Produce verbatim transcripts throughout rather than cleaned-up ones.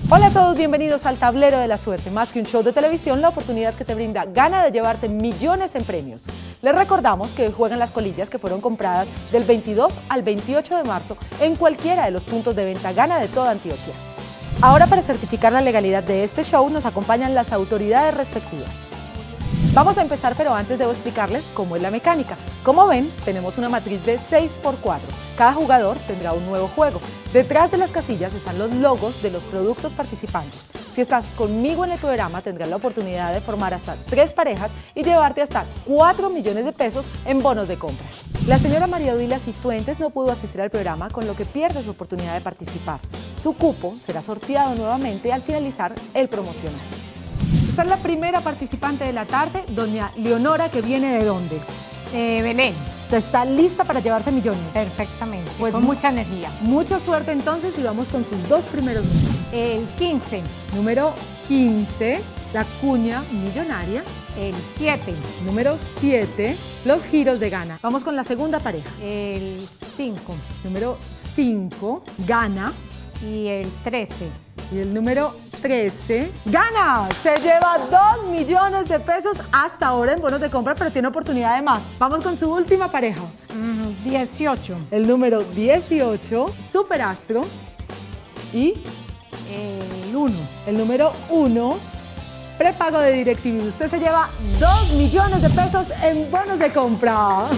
Hola a todos, bienvenidos al Tablero de la Suerte. Más que un show de televisión, la oportunidad que te brinda gana de llevarte millones en premios. Les recordamos que hoy juegan las colillas que fueron compradas del veintidós al veintiocho de marzo en cualquiera de los puntos de venta Gana de toda Antioquia. Ahora, para certificar la legalidad de este show, nos acompañan las autoridades respectivas. Vamos a empezar, pero antes debo explicarles cómo es la mecánica. Como ven, tenemos una matriz de seis por cuatro. Cada jugador tendrá un nuevo juego. Detrás de las casillas están los logos de los productos participantes. Si estás conmigo en el programa, tendrás la oportunidad de formar hasta tres parejas y llevarte hasta cuatro millones de pesos en bonos de compra. La señora María Odila Cifuentes no pudo asistir al programa, con lo que pierde su oportunidad de participar. Su cupo será sorteado nuevamente al finalizar el promocional. Esta es la primera participante de la tarde, doña Leonora, que viene ¿de dónde? Eh, Belén. ¿Está lista para llevarse millones? Perfectamente, Pues con mucha energía. Mucha suerte entonces y vamos con sus dos primeros números. El quince. Número quince, la cuña millonaria. El siete. Número siete, los giros de Gana. Vamos con la segunda pareja. El cinco. Número cinco, Gana. Y el trece. Y el número trece, Gana. Se lleva dos millones de pesos hasta ahora en bonos de compra, pero tiene oportunidad de más. Vamos con su última pareja. Mm, dieciocho. El número dieciocho, Superastro. Y El uno. el número uno, prepago de DirecTV. Usted se lleva dos millones de pesos en bonos de compra.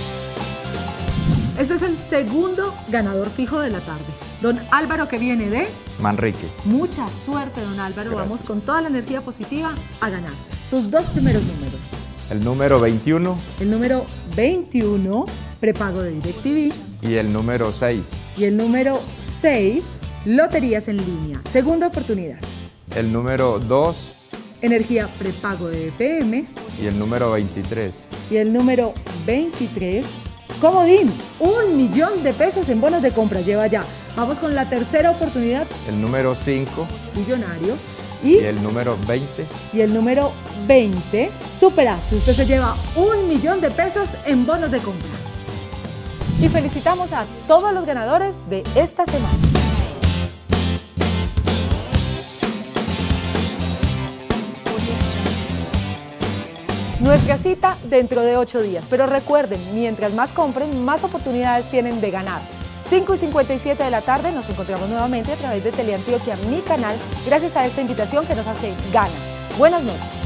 Este es el segundo ganador fijo de la tarde. Don Álvaro, que viene de Manrique. Mucha suerte, don Álvaro. Gracias. Vamos con toda la energía positiva a ganar. Sus dos primeros números. El número veintiuno El número veintiuno, prepago de DirecTV. y el número seis. Y el número seis, loterías en línea. Segunda oportunidad. El número dos Energía prepago de B P M. y el número veintitrés. Y el número veintitrés, comodín. Un millón de pesos en bonos de compra. Lleva ya. Vamos con la tercera oportunidad. El número cinco Millonario. y Y, el número veinte. y el número veinte, Superastro. Usted se lleva un millón de pesos en bonos de compra. Y felicitamos a todos los ganadores de esta semana. Nuestra cita dentro de ocho días, pero recuerden, mientras más compren, más oportunidades tienen de ganar. cinco y cincuenta y siete de la tarde nos encontramos nuevamente a través de Teleantioquia, mi canal, gracias a esta invitación que nos hace Gana. Buenas noches.